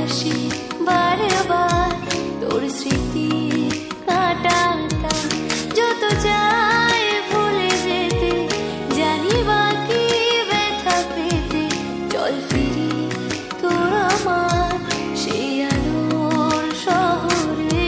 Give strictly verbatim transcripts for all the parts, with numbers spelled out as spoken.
আসি বারবার তোর স্মৃতি কাটাটা যত চাই ভুলে যেতে জানি বাকি ব্যথা পেতে চল ফিরি তোর আমার সেই আলোর শহরে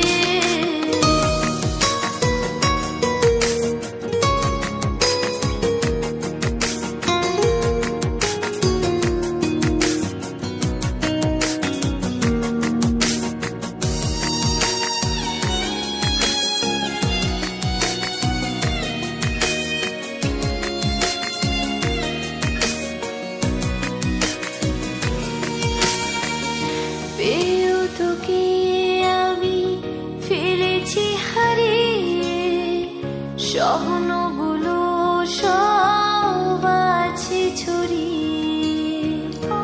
পেয়েও তোকে আমি ফেলেছি হারিয়ে স্বপ্নগুলো সব আছে ছড়িয়ে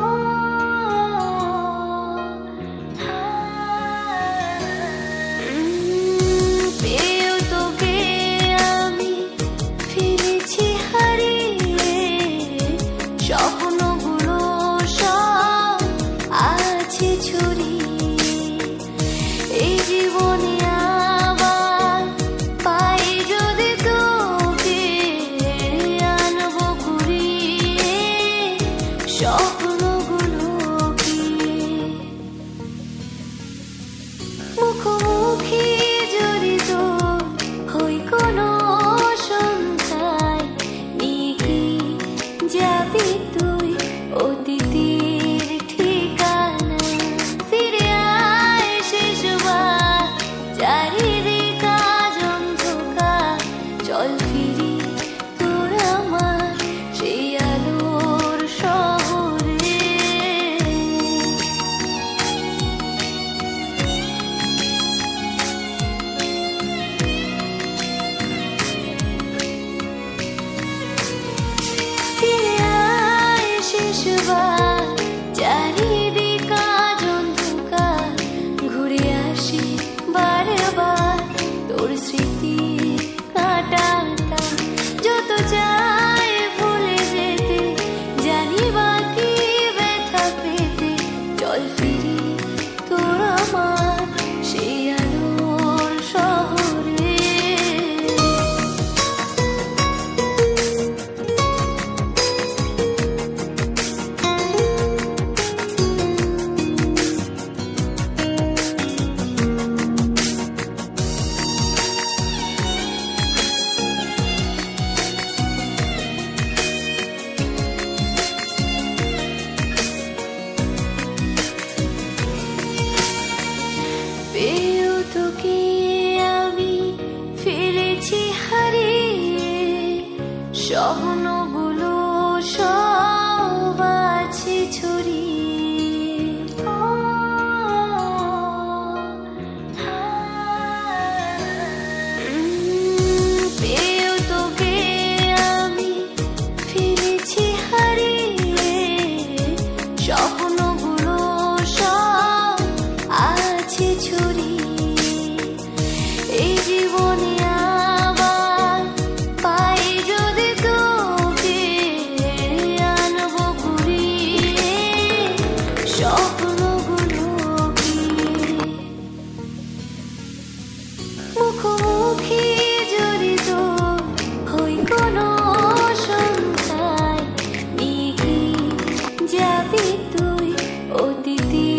পেয়েও তোকে আমি ফেলেছি হারিয়ে স্বপ্নগুলো সব আছে ছড়িয়ে এই জীবনে আবার পাই যদি তোকে আনবো ঘুরিয়ে স্বপ্নগুলোকে মুখোমুখি যদি তোর হই কোনো সন্ধ্যায় নিয়ে কি যাবি তুই অতীতের ঠিকানা ফিরে আয় শেষবার চারিদিক আজ অন্ধকার চল ফিরি তোর আমার সেই আলোর শহরে ফিরে আয় শেষবার চারিদিক আজ অন্ধকার ঘুরে আসি বারবার তোর স্মৃতি কাটাটা যত চাই ভুলে যেতে জানি বাকি ব্যথা পেতে চল ফিরি তোর আমার সেই আলোর শহরে পেয়েও তোকে আমি ফেলেছি হারিয়ে স্বপ্নগুলো সব আছে ছড়িয়ে পেয়েও তোকে আমি ফেলেছি হারিয়ে স্বপ্নগুলো সব আছে ছড়িয়ে এই জীবনে আবার পাই যদি তোকে আনবো ঘুরিয়ে স্বপ্নগুলোকে মুখোমুখি যদি তোর হই কোনো সন্ধ্যায় নিয়ে কি যাবি তুই অতীতে